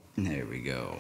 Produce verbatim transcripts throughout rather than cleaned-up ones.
There we go.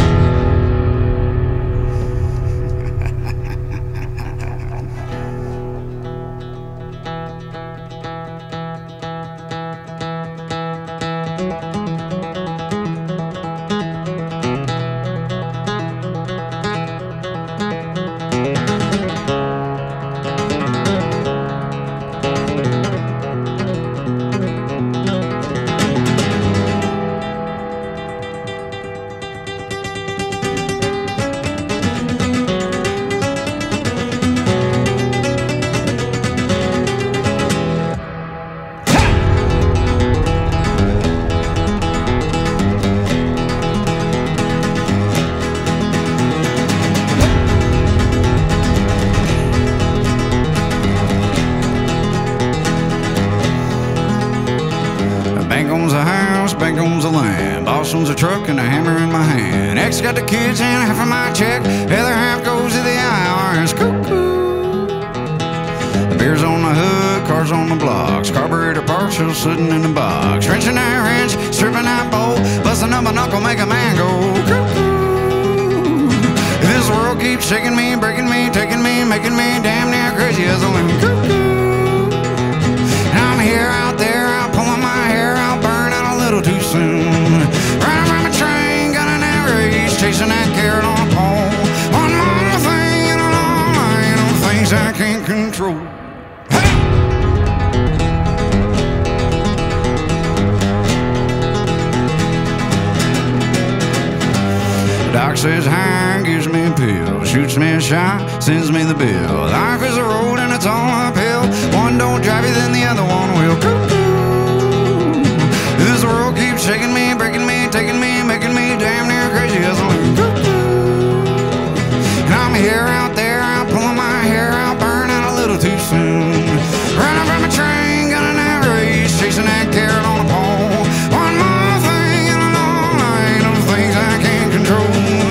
Bank owns a house, bank owns a land. Boss owns a truck and a hammer in my hand. Ex got the kids and half of my check. The other half goes to the I R S. Cuckoo. The beer's on the hood, cars on the blocks. Carburetor partial sitting in the box. Wrenching that wrench, stripping that bolt. Busting up a knuckle, make a man go cuckoo. This world keeps shaking me, breaking me, taking me, making me damn near crazy as a loon. Cuckoo. I'm here out there, out pulling my hair out, burn out a little too soon. Riding around my train, gunning that race, chasing that carrot on a pole. One more thing in a long line of things I can't control. Hey! The doc says hi, gives me a pill, shoots me a shot, sends me the bill. Life is a road and it's all uphill. One don't drive you, then the other one will. Cuckoo. This world keeps shaking me, breaking me, taking me, making me damn near crazy as a loon. And I'm here out there, out pulling my hair out, burn out a little too soon. Running from a train, gunning that race, chasing that carrot on a pole. One more thing in a long line of things I can't control.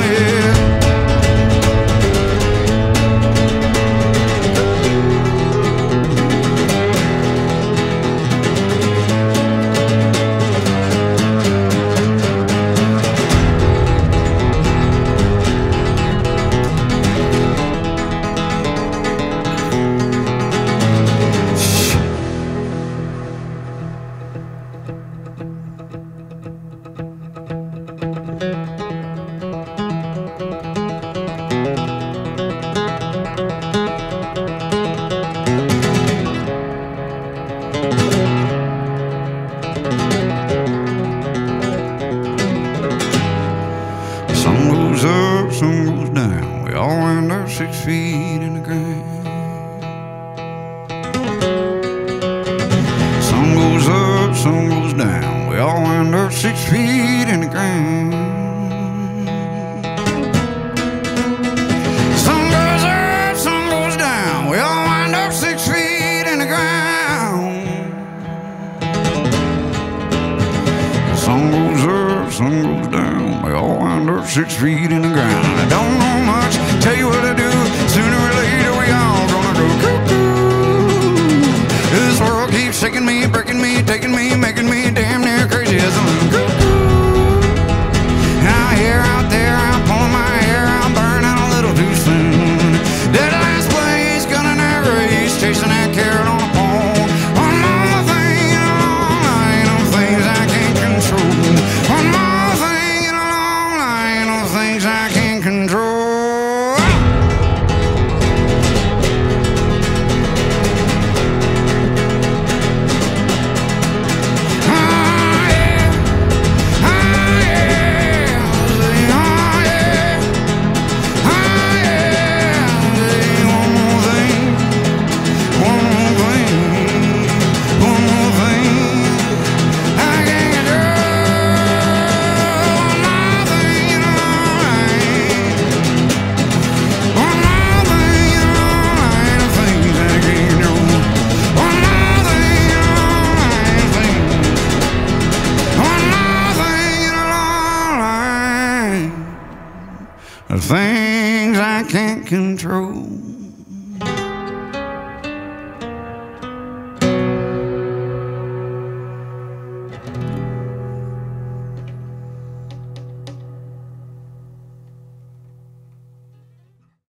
Sun goes up, sun goes down. We all wind up six feet in the ground. Sun goes up, sun goes down. We all wind up six feet in the ground. Sun goes up, sun goes down. We all wind up six feet in the ground. Sun goes up, sun goes down. We all wind up six feet in the ground. I don't know much, tell you what I do. Sooner or later we all gonna go cuckoo. This world keeps shaking me, breaking me, taking me, making me damn near crazy as a loon. Cuckoo. Now here out there, I'm pulling my hair out, burn out a little too soon. Dead last place, gunning that race, chasing that carrot on a pole. One more thing in a long line of things I can't control. One more thing in a long line of things I can't control. Things I can't control.